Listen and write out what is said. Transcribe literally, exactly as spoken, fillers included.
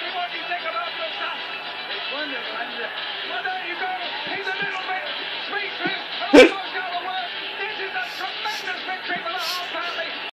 What do you think about yourself? It's wonderful. Well, there you go.